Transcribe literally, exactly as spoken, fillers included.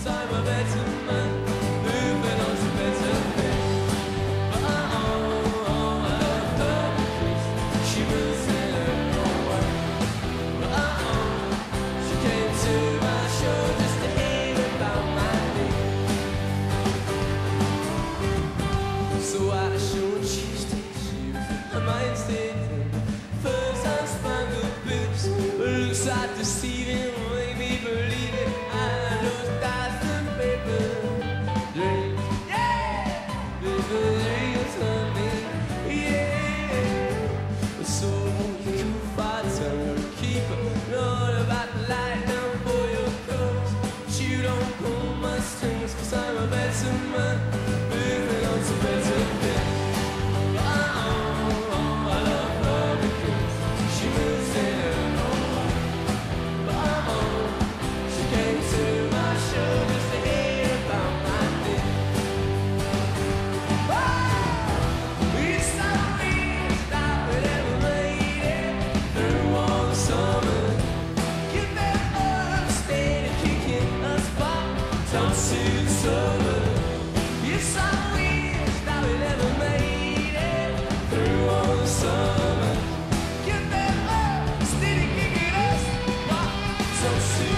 'cause I'm a better man, moving on to better things. But oh, oh, I love her because she moves in her own way. But oh, oh, she came to my show just to hear about my name. So I showed Tuesday shoes, and my instinct first time spangled boots. But looks like deceiving, make me believe it. I know thousand paper dreams, yeah, paper dreams of me, yeah. So you can find some keeper, not about the light down for your clothes. But you don't pull my strings, 'cause I'm a better man, moving on to better things. So